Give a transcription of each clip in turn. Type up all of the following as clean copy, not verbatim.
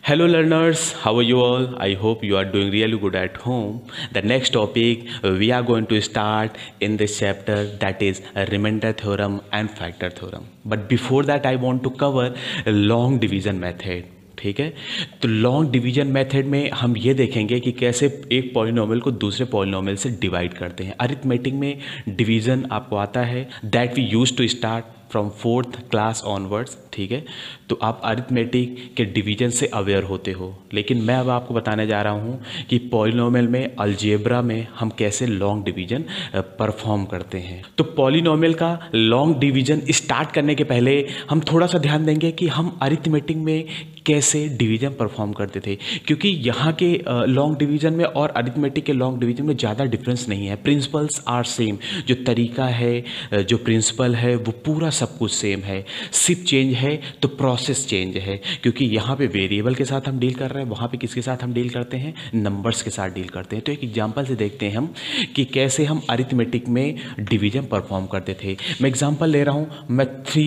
Hello learners, how are you all? I hope you are doing really good at home. The next topic we are going to start in this chapter, that is a remainder theorem and factor theorem. But before that I want to cover a long division method. ठीक है, तो long division method में हम ये देखेंगे कि कैसे एक पॉलिनोमियल को दूसरे पॉलिनोमियल से डिवाइड करते हैं. अरिथमेटिक में डिवीजन आपको आता है, that we use to start from 4th class onwards. ठीक है, तो आप अरिथमेटिक के डिवीजन से अवेयर होते हो, लेकिन मैं अब आपको बताने जा रहा हूँ कि पॉलिनोमियल में अलजेब्रा में हम कैसे लॉन्ग डिवीजन परफॉर्म करते हैं. तो पॉलिनोमियल का लॉन्ग डिवीजन स्टार्ट करने के पहले हम थोड़ा सा ध्यान देंगे कि हम अरिथमेटिक में कैसे डिवीजन परफॉर्म करते थे, क्योंकि यहाँ के लॉन्ग डिवीजन में और अरिथमेटिक के लॉन्ग डिवीजन में ज़्यादा डिफरेंस नहीं है. प्रिंसिपल्स आर सेम, जो तरीका है, जो प्रिंसिपल है, वो पूरा सब कुछ सेम है. सिर्फ चेंज है तो प्रोसेस चेंज है, क्योंकि यहाँ पे वेरिएबल के साथ हम डील कर रहे हैं, वहाँ पे किसके साथ हम डील करते हैं, नंबर्स के साथ डील करते हैं. तो एक एग्जांपल से देखते हैं हम कि कैसे हम अरिथमेटिक में डिवीजन परफॉर्म करते थे. मैं एग्जांपल ले रहा हूँ, मैं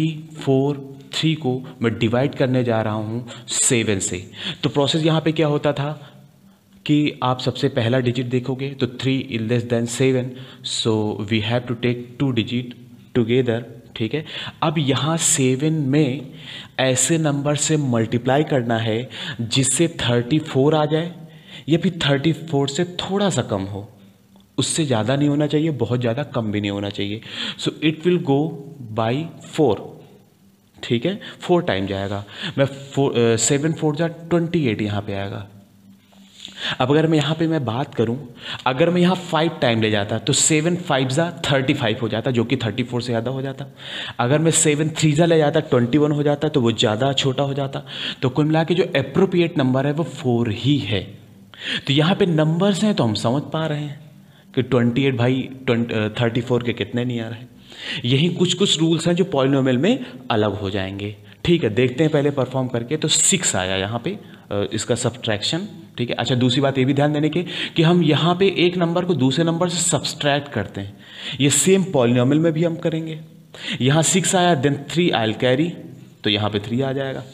3 को मैं डिवाइड करने जा रहा हूँ 7 से. तो प्रोसेस यहाँ पे क्या होता था कि आप सबसे पहला डिजिट देखोगे तो 3 is less than 7, so we have to take 2 digit together. ठीक है, अब यहाँ 7 में ऐसे नंबर से मल्टीप्लाई करना है जिससे 34 आ जाए या फिर 34 से थोड़ा सा कम हो. उससे ज़्यादा नहीं होना चाहिए, बहुत ज़्यादा कम भी नहीं होना चाहिए. So it will go by 4. ठीक है, 4 टाइम जाएगा. मैं 7 4 जा 28 यहाँ पे आएगा. अब अगर मैं यहाँ पे मैं बात करूँ, अगर मैं यहाँ 5 टाइम ले जाता तो 7 5 जा 35 हो जाता, जो कि 34 से ज़्यादा हो जाता. अगर मैं 7 3 जा ले जाता 21 हो जाता, तो वो ज़्यादा छोटा हो जाता. तो कुल मिला के जो एप्रोप्रिएट नंबर है वो 4 ही है. तो यहाँ पे नंबर्स हैं तो हम समझ पा रहे हैं कि 28 भाई 34 के कितने नहीं आ रहे. यही कुछ कुछ रूल्स हैं जो पॉलिनोमियल में अलग हो जाएंगे. ठीक है, देखते हैं पहले परफॉर्म करके. तो 6 आया यहाँ पे इसका सब्ट्रैक्शन. ठीक है, अच्छा दूसरी बात ये भी ध्यान देने की कि हम यहाँ पे एक नंबर को दूसरे नंबर से सब्सट्रैक्ट करते हैं. ये सेम पॉलिनोमियल में भी हम करेंगे. यहाँ 6 आया, देन 3 आई विल कैरी, तो यहाँ पे 3 आ जाएगा.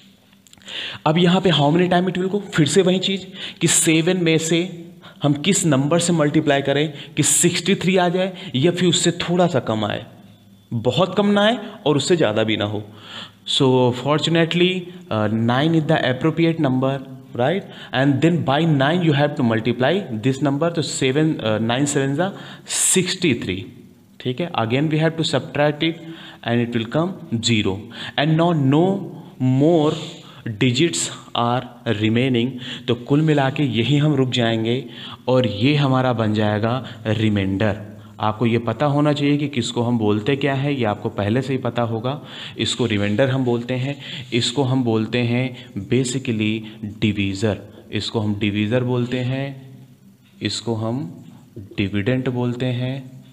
अब यहाँ पे how many time it will go, फिर से वही चीज़ कि 7 में से हम किस नंबर से मल्टीप्लाई करें कि 63 आ जाए या फिर उससे थोड़ा सा कम आए, बहुत कम ना आए और उससे ज़्यादा भी ना हो. So fortunately 9 is the appropriate number, right, and then by 9 you have to multiply this number. तो 9 7 जा 63. ठीक है, again we have to subtract it and it will come 0. And now no more digits are remaining. तो कुल मिला के यही हम रुक जाएंगे और ये हमारा बन जाएगा रिमाइंडर. आपको ये पता होना चाहिए कि किसको हम बोलते क्या है, ये आपको पहले से ही पता होगा. इसको रिमाइंडर हम बोलते हैं, इसको हम बोलते हैं बेसिकली डिवीज़र. इसको हम डिवीज़र बोलते हैं, इसको हम डिविडेंट बोलते हैं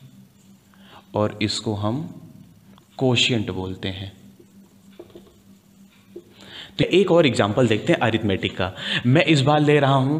और इसको हम कोशिएंट बोलते हैं. तो एक और एग्जांपल देखते हैं अरिथमेटिक का. मैं इस बार ले रहा हूँ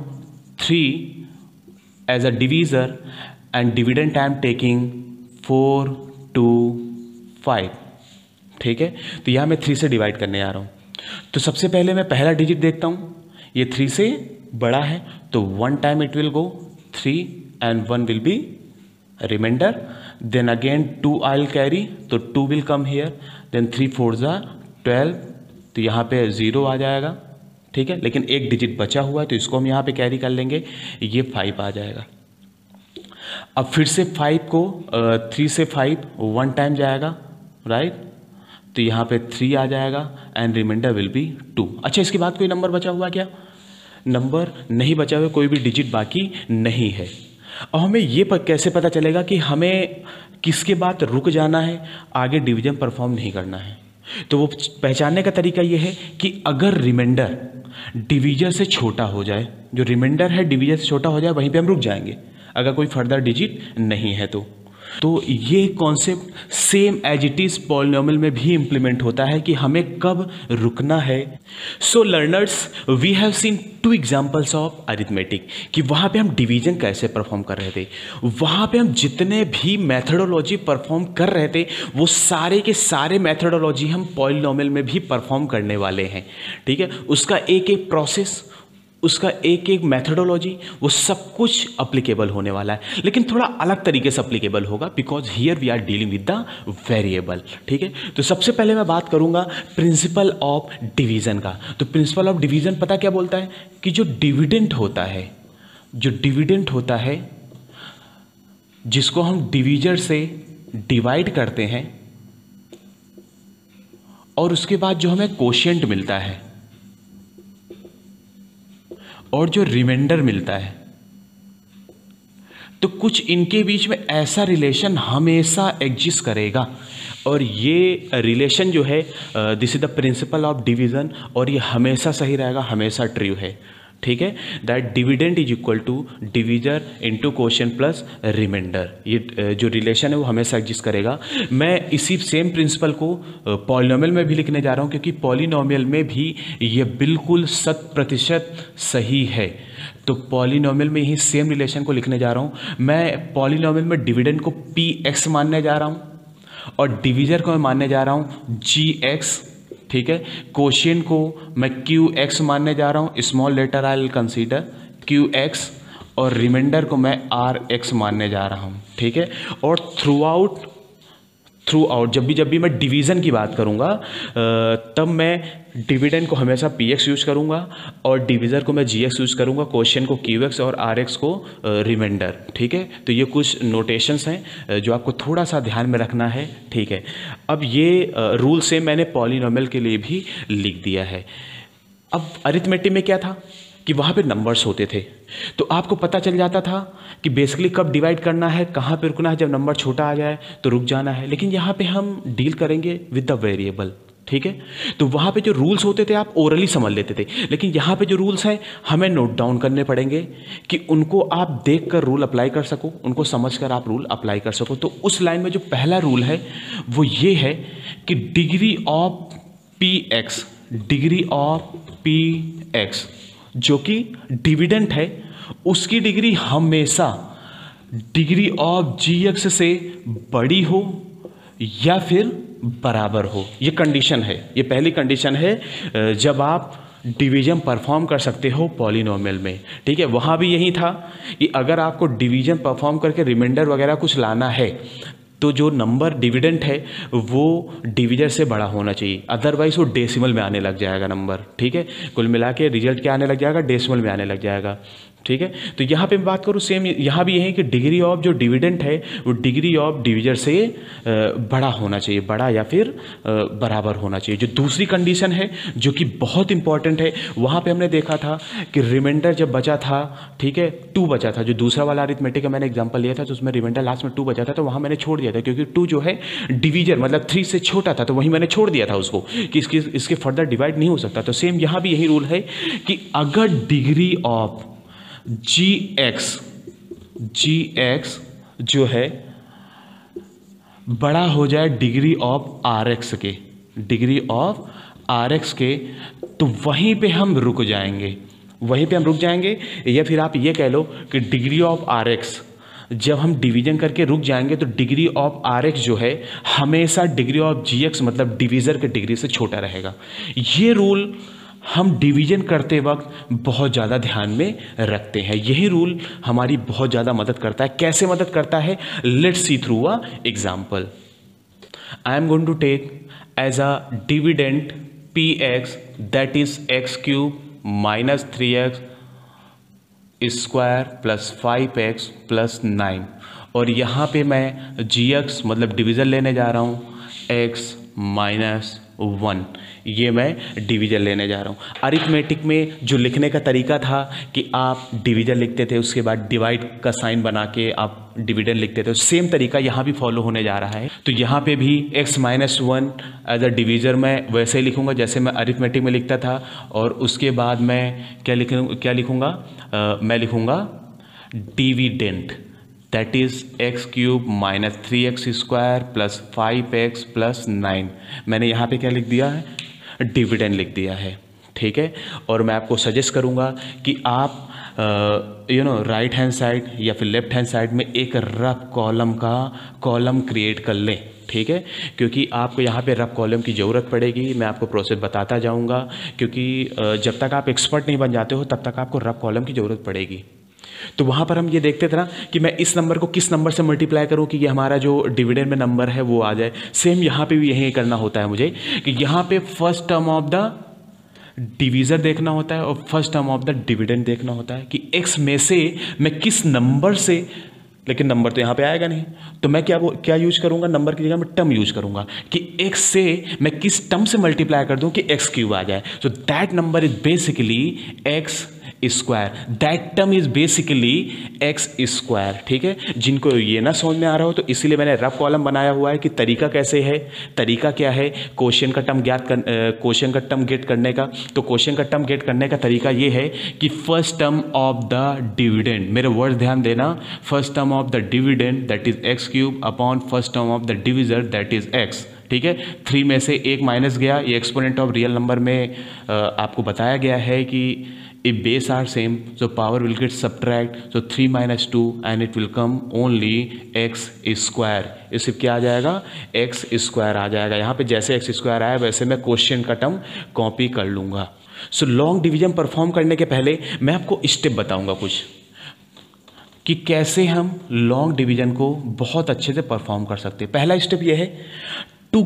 3 as a divisor and dividend I am taking 4 2 5. ठीक है, तो यहाँ मैं 3 से डिवाइड करने आ रहा हूँ. तो सबसे पहले मैं पहला डिजिट देखता हूँ, ये 3 से बड़ा है, तो 1 time it will go 3 and 1 will be remainder. Then again 2 I will carry, तो 2 विल कम हियर. देन 3 4 जा 12, तो यहाँ पे 0 आ जाएगा. ठीक है, लेकिन एक डिजिट बचा हुआ है तो इसको हम यहाँ पे कैरी कर लेंगे, ये 5 आ जाएगा. अब फिर से 5 को 3 से 5 1 टाइम जाएगा, राइट, तो यहाँ पे 3 आ जाएगा एंड रिमाइंडर विल बी 2. अच्छा, इसके बाद कोई नंबर बचा हुआ क्या? नंबर नहीं बचा हुआ, कोई भी डिजिट बाकी नहीं है. और हमें ये कैसे पता चलेगा कि हमें किसके बाद रुक जाना है, आगे डिवीजन परफॉर्म नहीं करना है? तो वो पहचानने का तरीका ये है कि अगर रिमाइंडर डिवीजर से छोटा हो जाए, जो रिमाइंडर है डिवीजर से छोटा हो जाए, वहीं पे हम रुक जाएंगे अगर कोई फर्दर डिजिट नहीं है. तो तो ये concept same as it is polynomial में भी इम्प्लीमेंट होता है कि हमें कब रुकना है। So learners, we have seen 2 examples of arithmetic कि वहाँ पे हम डिवीजन कैसे परफॉर्म कर रहे थे। वहाँ पे हम जितने भी मैथडोलॉजी परफॉर्म कर रहे थे वो सारे के सारे मैथडोलॉजी हम पॉलिनोमियल में भी परफॉर्म करने वाले हैं। ठीक है, उसका एक एक प्रोसेस, उसका एक एक मैथडोलॉजी, वो सब कुछ अप्लीकेबल होने वाला है, लेकिन थोड़ा अलग तरीके से अप्लीकेबल होगा because here we are dealing with the variable. ठीक है, तो सबसे पहले मैं बात करूंगा प्रिंसिपल ऑफ डिवीजन का। तो प्रिंसिपल ऑफ डिवीजन पता क्या बोलता है कि जो डिविडेंड होता है जिसको हम डिवीजर से डिवाइड करते हैं और उसके बाद जो हमें कोशिएंट मिलता है और जो रिमाइंडर मिलता है, तो कुछ इनके बीच में ऐसा रिलेशन हमेशा एग्जिस्ट करेगा और ये रिलेशन जो है this is the principle of division और ये हमेशा सही रहेगा, हमेशा ट्रू है। ठीक है, that dividend is equal to divisor into quotient plus remainder. ये जो रिलेशन है वो हमेशा एग्जिस्ट करेगा। मैं इसी सेम प्रिंसिपल को पॉलिनोमियल में भी लिखने जा रहा हूँ क्योंकि पॉलिनोमियल में भी ये बिल्कुल 100% सही है। तो पॉलिनोमियल में ही सेम रिलेशन को लिखने जा रहा हूँ। मैं पॉलिनोमियल में डिविडेंड को px मानने जा रहा हूँ और डिवीजर को मैं मानने जा रहा हूँ gx। ठीक है, कोशिएंट को मैं qx मानने जा रहा हूँ, small letter I will consider qx, और रिमाइंडर को मैं rx मानने जा रहा हूँ। ठीक है, और थ्रू आउट जब भी मैं डिवीज़न की बात करूँगा तब मैं डिविडेंड को हमेशा px यूज करूँगा और डिवीज़र को मैं gx यूज करूँगा, क्वोशिएंट को qx और rx को रिमाइंडर। ठीक है, तो ये कुछ नोटेशंस हैं जो आपको थोड़ा सा ध्यान में रखना है। ठीक है, अब ये रूल से मैंने पॉलिनोमियल के लिए भी लिख दिया है। अब अरिथमेटिक में क्या था कि वहाँ पे नंबर्स होते थे, तो आपको पता चल जाता था कि बेसिकली कब डिवाइड करना है, कहाँ पे रुकना है, जब नंबर छोटा आ जाए तो रुक जाना है। लेकिन यहाँ पे हम डील करेंगे विद द वेरिएबल। ठीक है, तो वहाँ पे जो रूल्स होते थे आप ओरली समझ लेते थे, लेकिन यहाँ पे जो रूल्स हैं हमें नोट डाउन करने पड़ेंगे कि उनको आप देख कर रूल अप्लाई कर सको, उनको समझ कर आप रूल अप्लाई कर सको। तो उस लाइन में जो पहला रूल है वो ये है कि डिग्री ऑफ पी एक्स जो कि डिविडेंड है उसकी डिग्री हमेशा डिग्री ऑफ जी एक्स से बड़ी हो या फिर बराबर हो। ये कंडीशन है, ये पहली कंडीशन है जब आप डिवीजन परफॉर्म कर सकते हो पॉलिनोमियल में। ठीक है, वहाँ भी यही था कि अगर आपको डिवीजन परफॉर्म करके रिमाइंडर वगैरह कुछ लाना है तो जो नंबर डिविडेंड है वो डिवीजर से बड़ा होना चाहिए, अदरवाइज वो डेसिमल में आने लग जाएगा नंबर। ठीक है, कुल मिला के रिजल्ट क्या आने लग जाएगा, डेसिमल में आने लग जाएगा। ठीक है, तो यहाँ पे बात करूँ सेम यहाँ भी यही कि डिग्री ऑफ जो डिविडेंड है वो डिग्री ऑफ डिवीजर से बड़ा होना चाहिए, बड़ा या फिर बराबर होना चाहिए। जो दूसरी कंडीशन है जो कि बहुत इंपॉर्टेंट है, वहाँ पे हमने देखा था कि रिमाइंडर जब बचा था, ठीक है 2 बचा था, जो दूसरा वाला अरिथमेटिक का मैंने एग्जाम्पल लिया था तो उसमें रिमाइंडर लास्ट में 2 बचा था, तो वहाँ मैंने छोड़ दिया था क्योंकि 2 जो है डिवीजर मतलब 3 से छोटा था, तो वहीं मैंने छोड़ दिया था उसको कि इसके फर्दर डिवाइड नहीं हो सकता। तो सेम यहाँ भी यही रूल है कि अगर डिग्री ऑफ जी एक्स जो है बड़ा हो जाए डिग्री ऑफ आर एक्स के, तो वहीं पे हम रुक जाएंगे, या फिर आप ये कह लो कि डिग्री ऑफ आर एक्स जब हम डिवीजन करके रुक जाएंगे तो डिग्री ऑफ आर एक्स जो है हमेशा डिग्री ऑफ जी एक्स मतलब डिवीजर के डिग्री से छोटा रहेगा। ये रूल हम डिवीजन करते वक्त बहुत ज़्यादा ध्यान में रखते हैं, यही रूल हमारी बहुत ज़्यादा मदद करता है। कैसे मदद करता है, let's see through a example. I am going to take as a dividend p x that is x cube minus 3x square plus 5x plus 9, और यहाँ पे मैं जी एक्स मतलब डिवीज़न लेने जा रहा हूँ x माइनस 1, ये मैं डिवीजन लेने जा रहा हूँ। अरिथमेटिक में जो लिखने का तरीका था कि आप डिवीजन लिखते थे उसके बाद डिवाइड का साइन बना के आप डिविडेंड लिखते थे, सेम तरीका यहाँ भी फॉलो होने जा रहा है। तो यहाँ पे भी x minus 1 as a divisor मैं वैसे ही लिखूँगा जैसे मैं अरिथमेटिक में लिखता था, और उसके बाद मैं क्या लिखूँगा मैं लिखूँगा dividend. That is x cube minus 3x square plus 5x plus 9। मैंने यहाँ पे क्या लिख दिया है, डिविडेंड लिख दिया है, ठीक है। और मैं आपको सजेस्ट करूँगा कि आप राइट हैंड साइड या फिर लेफ्ट हैंड साइड में एक रफ कॉलम का कॉलम क्रिएट कर लें, ठीक है, क्योंकि आपको यहाँ पे रफ कॉलम की ज़रूरत पड़ेगी। मैं आपको प्रोसेस बताता जाऊँगा, क्योंकि जब तक आप एक्सपर्ट नहीं बन जाते हो तब तक आपको रफ कॉलम की ज़रूरत पड़ेगी। तो वहाँ पर हम ये देखते थे ना कि मैं इस नंबर को किस नंबर से मल्टीप्लाई करूँ कि ये हमारा जो डिविडेंड में नंबर है वो आ जाए। सेम यहाँ पे भी यही करना होता है मुझे कि यहाँ पे first term of the divisor देखना होता है और first term of the dividend देखना होता है कि x में से मैं किस नंबर से, लेकिन नंबर तो यहाँ पे आएगा नहीं, तो मैं क्या यूज करूँगा, नंबर की जगह मैं टर्म यूज करूँगा कि x से मैं किस टर्म से मल्टीप्लाई कर दूँ कि x क्यूब आ जाए। So that number is basically x square, that term is basically x square, ठीक है। जिनको ये ना समझ में आ रहा हो तो इसीलिए मैंने रफ कॉलम बनाया हुआ है कि तरीका कैसे है, तरीका क्या है क्वेश्चन का टर्म क्वेश्चन का टर्म गेट करने का। तो क्वेश्चन का टर्म गेट करने का तरीका ये है कि first term of the dividend, मेरे वर्ड ध्यान देना, first term of the dividend that is x cube upon first term of the divisor that is x, ठीक है। 3 में से 1 माइनस गया, ये एक्सपोनेंट ऑफ रियल नंबर में आपको बताया गया है कि if base are same so power will get subtract, so 3 minus 2 and it will come only x square। इससे क्या आ जाएगा, x स्क्वायर आ जाएगा। यहाँ पे जैसे x स्क्वायर आया वैसे मैं क्वेश्चन का टर्म कॉपी कर लूँगा। सो लॉन्ग डिवीजन परफॉर्म करने के पहले मैं आपको स्टेप बताऊँगा कुछ कि कैसे हम लॉन्ग डिवीजन को बहुत अच्छे से परफॉर्म कर सकते हैं। पहला स्टेप ये है टू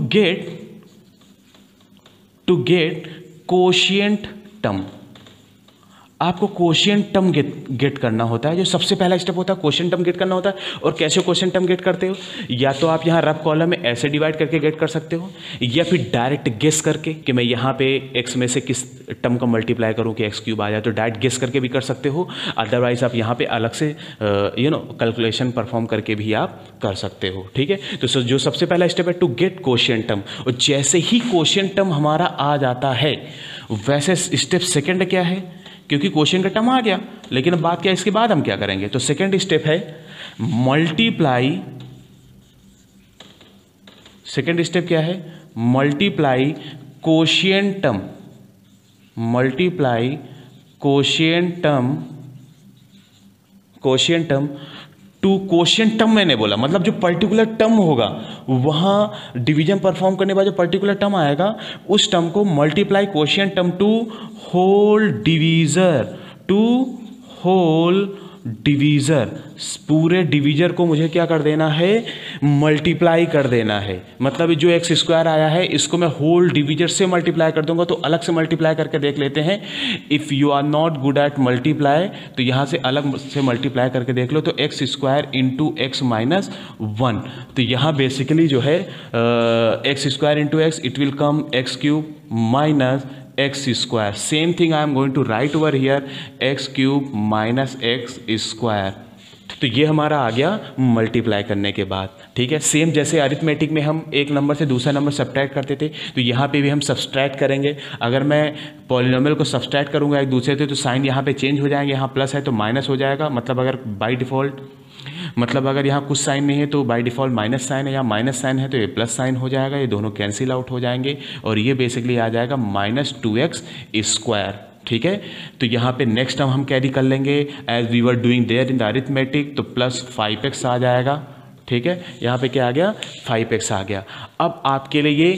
गेट कोशिएंट टर्म। आपको क्वोशिएंट टर्म गेट करना होता है, जो सबसे पहला स्टेप होता है क्वोशिएंट टर्म गेट करना होता है। और कैसे क्वोशिएंट टर्म गेट करते हो, या तो आप यहाँ रफ कॉलम में ऐसे डिवाइड करके गेट कर सकते हो, या फिर डायरेक्ट गेस करके कि मैं यहाँ पे x में से किस टर्म का मल्टीप्लाई करूँ कि x क्यूब आ जाए, तो डायरेक्ट गेस करके भी कर सकते हो। अदरवाइज आप यहाँ पे अलग से कैलकुलेशन परफॉर्म करके भी आप कर सकते हो, ठीक है। तो जो सबसे पहला स्टेप है टू गेट क्वोशिएंट टर्म, और जैसे ही क्वोशिएंट टर्म हमारा आ जाता है वैसे स्टेप सेकेंड क्या है, क्योंकि क्वेश्चन का टर्म आ गया, लेकिन अब बात क्या है इसके बाद हम क्या करेंगे। तो सेकंड स्टेप है मल्टीप्लाई। सेकंड स्टेप क्या है, multiply quotient term, multiply quotient term to quotient term. मैंने बोला मतलब जो पर्टिकुलर टर्म होगा वहां डिवीजन परफॉर्म करने बाद जो पर्टिकुलर टर्म आएगा उस टर्म को multiply quotient term to whole divisor, to whole divisor. पूरे डिवीजर को मुझे क्या कर देना है, मल्टीप्लाई कर देना है। मतलब जो एक्स स्क्वायर आया है इसको मैं होल डिवीजर से मल्टीप्लाई कर दूंगा। तो अलग से मल्टीप्लाई करके देख लेते हैं। If you are not good at multiply तो यहाँ से अलग से मल्टीप्लाई करके देख लो। तो x square into x minus 1, तो यहाँ बेसिकली जो है x square into x it will come x cube minus x square. Same thing I am going to write over here x cube minus x square. तो ये हमारा आ गया multiply करने के बाद, ठीक है। सेम जैसे अरिथमेटिक में हम एक नंबर से दूसरा नंबर सब्ट्रैक्ट करते थे तो यहाँ पे भी हम सब्ट्रैक्ट करेंगे। अगर मैं पॉलिनोमियल को सब्ट्रैक्ट करूँगा एक दूसरे से तो साइन यहाँ पे चेंज हो जाएंगे, यहाँ प्लस है तो माइनस हो जाएगा। मतलब अगर बाई डिफ़ॉल्ट, मतलब अगर यहाँ कुछ साइन नहीं है तो बाय डिफ़ॉल्ट माइनस साइन है, या माइनस साइन है तो ये प्लस साइन हो जाएगा। ये दोनों कैंसिल आउट हो जाएंगे और ये बेसिकली आ जाएगा माइनस 2x स्क्वायर, ठीक है। तो यहाँ पे नेक्स्ट टर्म हम कैरी कर लेंगे as we were doing there in the arithmetic, तो प्लस 5x आ जाएगा, ठीक है। यहाँ पे क्या आ गया, 5x आ गया। अब आपके लिए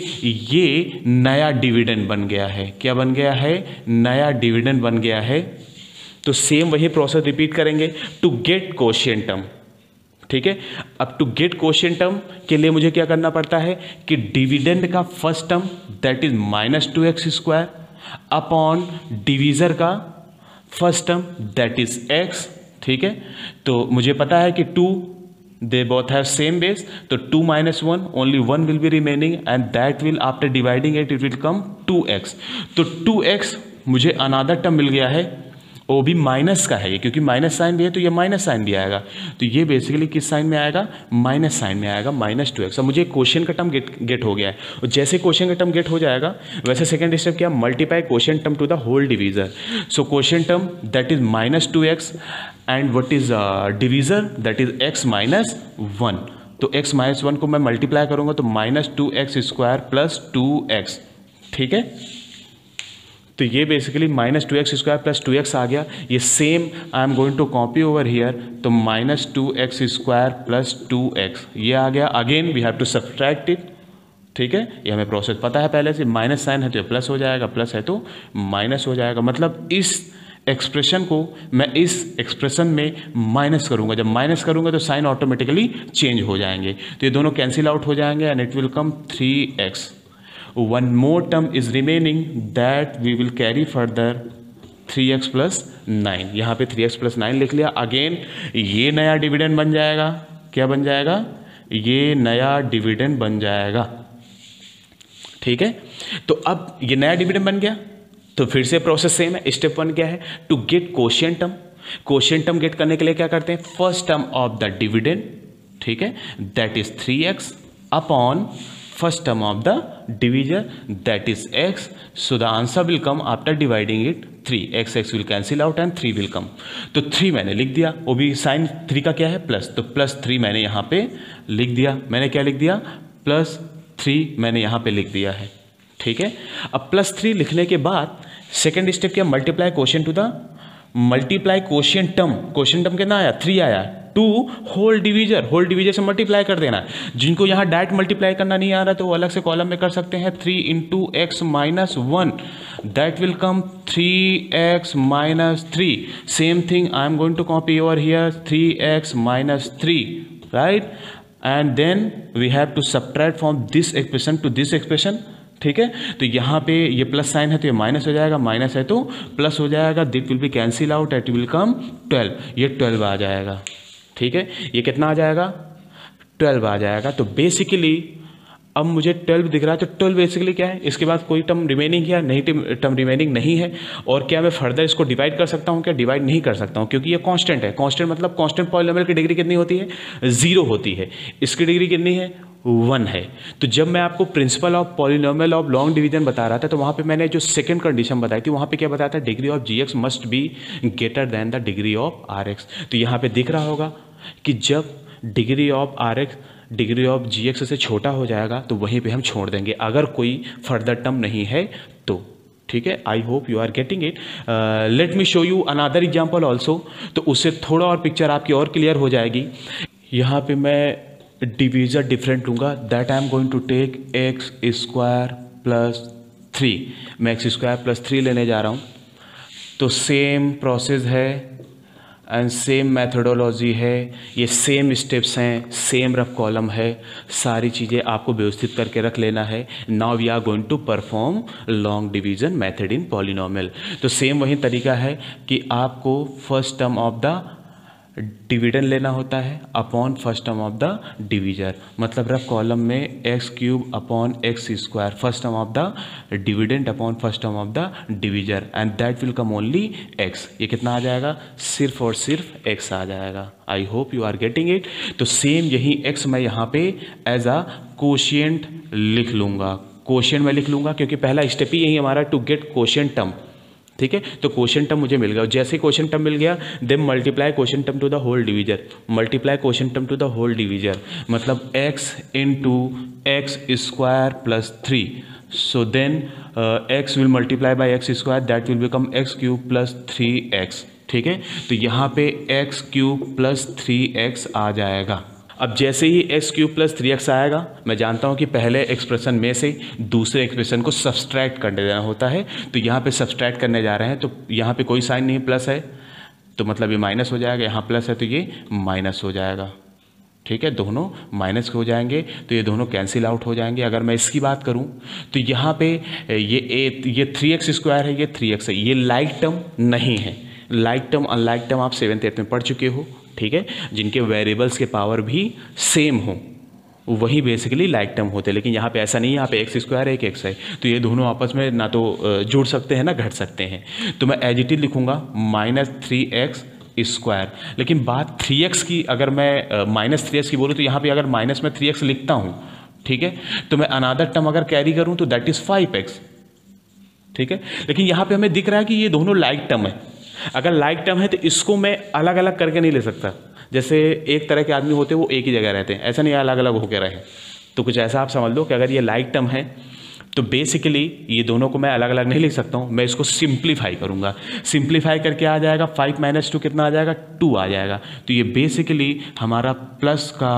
ये नया डिविडेंड बन गया है। क्या बन गया है, नया डिविडेंड बन गया है। तो सेम वही प्रोसेस रिपीट करेंगे टू गेट कोशिएंट टर्म, ठीक है। अब टू गेट कोशिएंट टर्म के लिए मुझे क्या करना पड़ता है कि डिविडेंड का first term that is minus 2x square upon divisor का first term that is x, ठीक है। तो मुझे पता है कि 2 they both have same base, तो 2 minus 1 only 1 will be remaining and that will after dividing it will come 2x। तो 2x मुझे अनादर टर्म मिल गया है, वो भी माइनस का है ये, क्योंकि माइनस साइन भी है तो ये माइनस साइन भी आएगा। तो ये बेसिकली किस साइन में आएगा, माइनस साइन में आएगा, माइनस 2x। अब मुझे क्वेश्चन का टर्म गेट हो गया है, और जैसे क्वेश्चन का टर्म गेट हो जाएगा वैसे सेकंड स्टेप क्या, multiply question term to the whole divisor. So question term that is minus 2x and what is divisor, that is x minus 1। तो x माइनस 1 को मैं मल्टीप्लाई करूंगा तो minus 2x square plus 2x, ठीक है। तो ये basically minus 2x square plus 2x आ गया। ये same I am going to copy over here, तो minus 2x square plus 2x ये आ गया। Again we have to subtract it, ठीक है। ये हमें प्रोसेस पता है पहले से, माइनस साइन है तो प्लस हो जाएगा, प्लस है तो माइनस हो जाएगा। मतलब इस एक्सप्रेशन को मैं इस एक्सप्रेशन में माइनस करूंगा, जब माइनस करूंगा तो साइन ऑटोमेटिकली चेंज हो जाएंगे, तो ये दोनों कैंसिल आउट हो जाएंगे and it will come 3x। One more term is remaining that we will carry further 3x plus 9। यहाँ पे 3x प्लस 9 लिख लिया। अगेन ये नया डिविडेंड बन जाएगा, क्या बन जाएगा, ये नया डिविडेंड बन जाएगा, ठीक है। तो अब ये नया डिविडेंड बन गया, तो फिर से प्रोसेस सेम है। स्टेप 1 क्या है, to get quotient term. Quotient term get करने के लिए क्या करते हैं, first term of the dividend, ठीक है, that is 3x upon first term of the divisor that is x। So the answer will come after dividing it 3, x will cancel out and 3 will come. तो 3 मैंने लिख दिया, वो भी sign 3 का क्या है प्लस, तो प्लस 3 मैंने यहाँ पे लिख दिया। मैंने क्या लिख दिया, प्लस 3 मैंने यहाँ पे लिख दिया है, ठीक है। अब प्लस 3 लिखने के बाद सेकेंड स्टेप क्या, multiply quotient to the, multiply quotient term. Quotient term कितना आया, 3 आया, to whole divisor, whole divisor से मल्टीप्लाई कर देना। जिनको यहाँ डायरेक्ट मल्टीप्लाई करना नहीं आ रहा तो वो अलग से कॉलम में कर सकते हैं। 3 into x minus 1 that will come 3x minus 3। Same thing I am going to copy over here, 3x minus 3, right. And then we have to subtract from this expression to this expression, ठीक है। तो यहाँ पे ये plus sign है तो ये minus हो जाएगा, माइनस है तो प्लस हो जाएगा, that will be cancel out, it will come 12, ये 12 आ जाएगा, ठीक है। ये कितना आ जाएगा, 12 आ जाएगा। तो बेसिकली अब मुझे 12 दिख रहा है, तो 12 बेसिकली क्या है, इसके बाद कोई टर्म रिमेनिंग है, नहीं टर्म रिमेनिंग नहीं है। और क्या मैं फर्दर इसको डिवाइड कर सकता हूँ, क्या डिवाइड नहीं कर सकता हूँ, क्योंकि ये कांस्टेंट है। कांस्टेंट मतलब कांस्टेंट पॉलिनोमियल की डिग्री कितनी होती है, 0 होती है। इसकी डिग्री कितनी है, 1 है। तो जब मैं आपको principle of polynomial of long division बता रहा था, तो वहाँ पे मैंने जो सेकंड कंडीशन बताई थी, वहाँ पे क्या बताया था, degree of gx must be greater than the degree of rx। तो यहाँ पे दिख रहा होगा कि जब degree of rx degree of gx से छोटा हो जाएगा तो वहीं पे हम छोड़ देंगे, अगर कोई फर्दर टर्म नहीं है तो, ठीक है। I hope you are getting it. Let me show you another example also, तो उससे थोड़ा और पिक्चर आपकी और क्लियर हो जाएगी। यहाँ पे मैं डिवीजर डिफरेंट लूँगा, that I am going to take x square plus 3। मैं एक्स स्क्वायर प्लस 3 लेने जा रहा हूँ। तो सेम प्रोसेस है एंड सेम मैथडोलॉजी है, ये सेम स्टेप्स हैं, सेम रफ कॉलम है, सारी चीज़ें आपको व्यवस्थित करके रख लेना है। Now we are going to perform long division method in polynomial. तो सेम वही तरीका है कि आपको first term of the dividend लेना होता है upon first term of the divisor, मतलब रफ कॉलम में x cube upon x square, first term of the dividend upon first term of the divisor and that will come only x. ये कितना आ जाएगा, सिर्फ और सिर्फ एक्स आ जाएगा। I hope you are getting it. तो सेम यही एक्स मैं यहाँ पे एज अ कोशिएंट लिख लूँगा, कोशिएंट में लिख लूँगा क्योंकि पहला स्टेप ही यही हमारा टू गेट कोशिएंट टर्म, ठीक है। तो कोशिएंट टर्म मुझे मिल गया, जैसे ही कोशिएंट टर्म मिल गया then multiply quotient term to the whole divisor, multiply quotient term to the whole divisor, मतलब x into x square plus 3। So then x will multiply by x square, that will become x cube plus 3x, ठीक है। तो यहाँ पे x cube plus 3x आ जाएगा। अब जैसे ही x cube plus 3x आएगा, मैं जानता हूँ कि पहले एक्सप्रेशन में से दूसरे एक्सप्रेशन को सब्सट्रैक्ट कर देना होता है। तो यहाँ पे सब्सट्रैक्ट करने जा रहे हैं, तो यहाँ पे कोई साइन नहीं, प्लस है तो मतलब ये माइनस हो जाएगा, यहाँ प्लस है तो ये माइनस हो जाएगा, ठीक है। दोनों माइनस हो जाएंगे तो ये दोनों कैंसिल आउट हो जाएंगे। अगर मैं इसकी बात करूँ तो यहाँ पे ये 3x स्क्वायर है, ये 3x है, ये लाइक टर्म नहीं है। लाइक टर्म अनलाइक टर्म आप 7th 8th में पढ़ चुके हो, ठीक है, जिनके वेरिएबल्स के पावर भी सेम हो वही बेसिकली लाइक टर्म होते हैं। लेकिन यहाँ पे ऐसा नहीं है, यहाँ पे एक्स स्क्वायर एक एक्स है, तो ये दोनों आपस में ना तो जुड़ सकते हैं ना घट सकते हैं। तो मैं एज इट इज लिखूँगा माइनस 3x स्क्वायर। लेकिन बात 3x की, अगर मैं माइनस 3x की बोलूँ तो यहाँ पे अगर माइनस में 3x लिखता हूँ, ठीक है, तो मैं अनदर टर्म अगर कैरी करूँ तो दैट इज़ 5x, ठीक है। लेकिन यहाँ पे हमें दिख रहा है कि ये दोनों लाइक टर्म है, अगर लाइक टर्म है तो इसको मैं अलग अलग करके नहीं ले सकता। जैसे एक तरह के आदमी होते हैं वो एक ही जगह रहते हैं, ऐसा नहीं अलग अलग होकर रहे। तो कुछ ऐसा आप समझ लो कि अगर ये लाइक टर्म है तो बेसिकली ये दोनों को मैं अलग अलग नहीं लिख सकता हूँ, मैं इसको सिंप्लीफाई करूँगा। सिंप्लीफाई करके आ जाएगा 5 - 2 कितना आ जाएगा, 2 आ जाएगा। तो ये बेसिकली हमारा प्लस का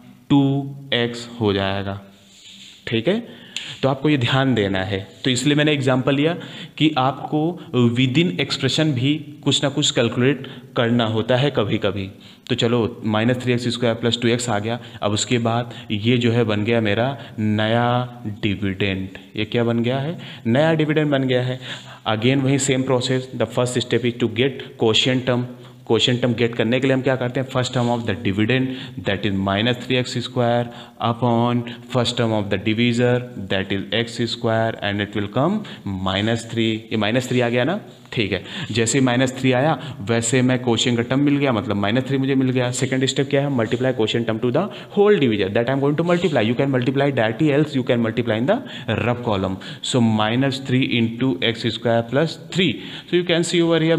2x हो जाएगा। ठीक है, तो आपको ये ध्यान देना है। तो इसलिए मैंने एग्जांपल लिया कि आपको विद इन एक्सप्रेशन भी कुछ ना कुछ कैलकुलेट करना होता है कभी कभी। तो चलो -3x² + 2x आ गया। अब उसके बाद ये जो है बन गया मेरा नया डिविडेंड। ये क्या बन गया है, नया डिविडेंड बन गया है। अगेन वही same process, the first step is to get quotient term. Quotient term get करने के लिए हम क्या करते हैं, first term of the dividend that is -3x² upon first term of the divisor that is x² and it will come -3। ये -3 आ गया ना, ठीक है। जैसे -3 आया वैसे मैं कोशिएंट का टर्म मिल गया, मतलब -3 मुझे मिल गया। सेकंड स्टेप क्या है, multiply quotient term to the whole divisor that I am going to multiply. You can multiply directly, else you can multiply in the rough column. So -3 × x² + 3। So you can see over here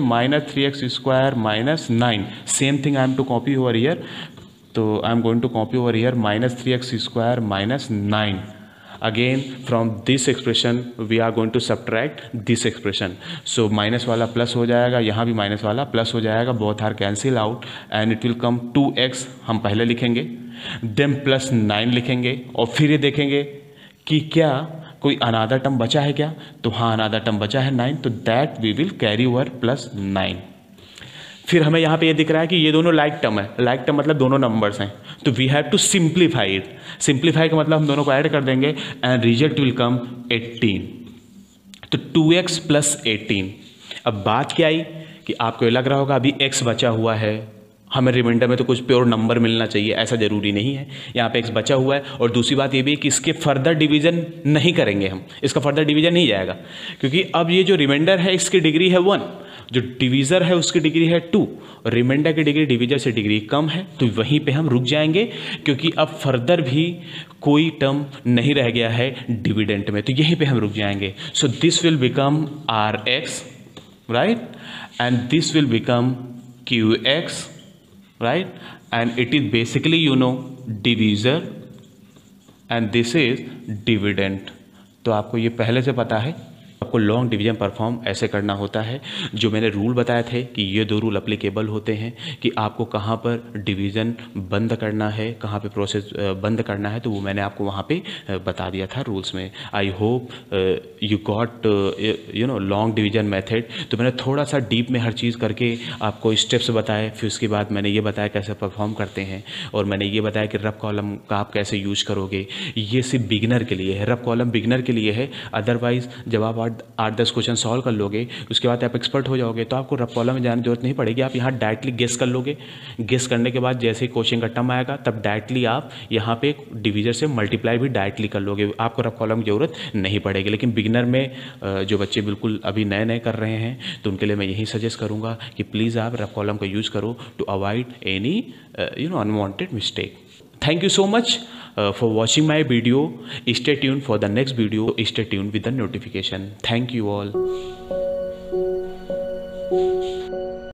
-3x² - 9. Same thing I am to copy over here. So I am going to copy over here -3x² - 9. Again from this expression we are going to subtract this expression. So minus वाला plus हो जाएगा, यहाँ भी minus वाला plus हो जाएगा, both are cancel out and it will come 2x हम पहले लिखेंगे, then +9 लिखेंगे और फिर ये देखेंगे कि क्या कोई अनादर टर्म बचा है क्या। तो हाँ अनादर टर्म बचा है 9, तो that we will carry over +9। फिर हमें यहाँ पे ये दिख रहा है कि ये दोनों लाइक टर्म है। लाइक टर्म मतलब दोनों नंबर्स हैं, तो we have to simplify it. Simplify का मतलब हम दोनों को ऐड कर देंगे एंड रिजल्ट विल कम 18। तो 2x + 18। अब बात क्या आई कि आपको ये लग रहा होगा अभी x बचा हुआ है, हमें रिमाइंडर में तो कुछ प्योर नंबर मिलना चाहिए, ऐसा ज़रूरी नहीं है। यहाँ पे x बचा हुआ है और दूसरी बात ये भी है कि इसके फर्दर डिवीजन नहीं करेंगे हम, इसका फर्दर डिवीजन नहीं जाएगा क्योंकि अब ये जो रिमाइंडर है इसकी डिग्री है 1, जो डिवीज़र है उसकी डिग्री है 2, रिमाइंडर की डिग्री डिवीजर से डिग्री कम है, तो वहीं पे हम रुक जाएंगे क्योंकि अब फर्दर भी कोई टर्म नहीं रह गया है डिविडेंट में, तो यहीं पे हम रुक जाएंगे। So this will become Rx, right, and this will become Qx, right, and it is basically divisor and this is dividend। तो आपको ये पहले से पता है, आपको लॉन्ग डिवीजन परफॉर्म ऐसे करना होता है। जो मैंने रूल बताए थे कि ये 2 रूल एप्लीकेबल होते हैं कि आपको कहाँ पर डिवीज़न बंद करना है, कहाँ पे प्रोसेस बंद करना है, तो वो मैंने आपको वहाँ पे बता दिया था रूल्स में। I hope you got long division method. तो मैंने थोड़ा सा डीप में हर चीज़ करके आपको स्टेप्स बताए, फिर उसके बाद मैंने ये बताया कैसे परफॉर्म करते हैं, और मैंने ये बताया कि रब कॉलम का आप कैसे यूज करोगे। ये सिर्फ बिगिनर के लिए है, रब कॉलम बिगिनर के लिए है। अदरवाइज जब आप 8-10 क्वेश्चन सॉल्व कर लोगे उसके बाद आप एक्सपर्ट हो जाओगे तो आपको रब कॉलम में जाने की जरूरत नहीं पड़ेगी। आप यहाँ डायरेक्टली गेस कर लोगे, गेस करने के बाद जैसे ही क्वेश्चन का टर्म आएगा तब डायरेक्टली आप यहाँ पे डिवीजर से मल्टीप्लाई भी डायरेक्टली कर लोगे, आपको रब कॉलम की जरूरत नहीं पड़ेगी। लेकिन बिगिनर में जो बच्चे बिल्कुल अभी नए नए कर रहे हैं तो उनके लिए मैं यही सजेस्ट करूँगा कि प्लीज़ आप रब कॉलम का यूज़ करो to avoid any unwanted mistake. Thank you so much for watching my video. Stay tuned for the next video. Stay tuned with the notification. Thank you all.